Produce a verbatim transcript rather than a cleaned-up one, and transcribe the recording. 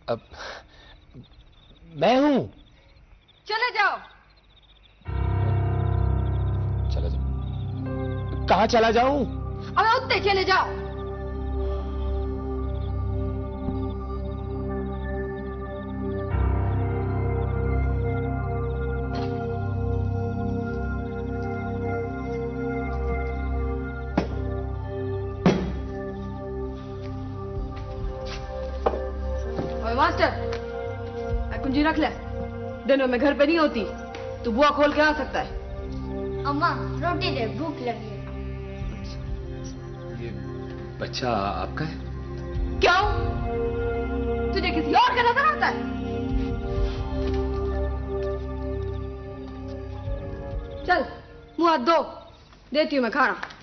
अब मैं हूं। चले जाओ। चला जाऊं? कहां चला जाऊं? अब उत्ते चले जाओ। मास्टर, कुंजी रख ले। दिनों में घर पे नहीं होती, तू बुआ खोल के आ सकता है। अम्मा रोटी दे, भूख लगी है। ये बच्चा आपका है? क्यों? तुझे किसी और का नजर आता है? चल मुंह हाथ धो, देती हूँ मैं खाना।